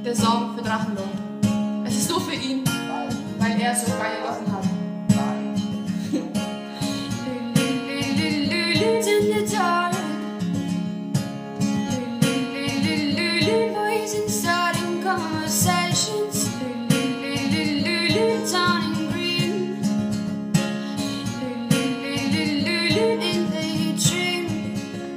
Der Song für Drachenlord. Es ist nur für ihn, weil er so geile Locken hat. In the dark, voicing starting conversations, turning green, in the dream.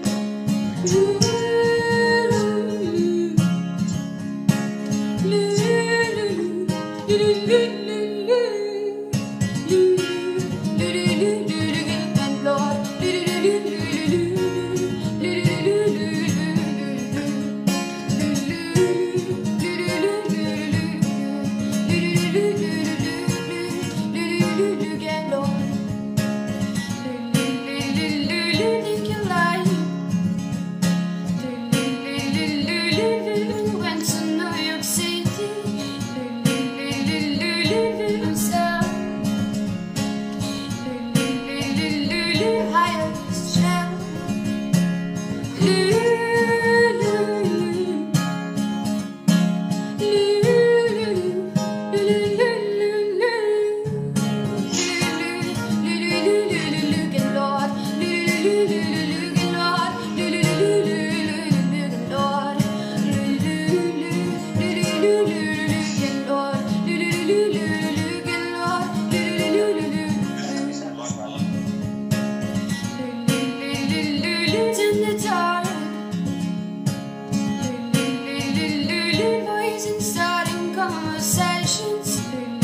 Conversations,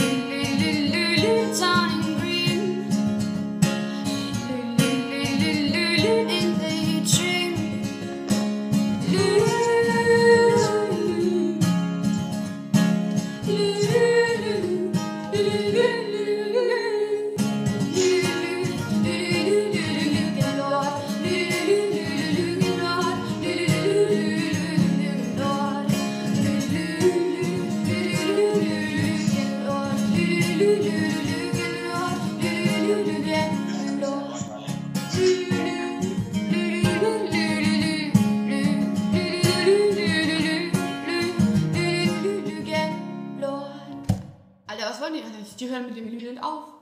turning green, in the dream. Alter, was wollen die? Die hören mit dem Lied auf.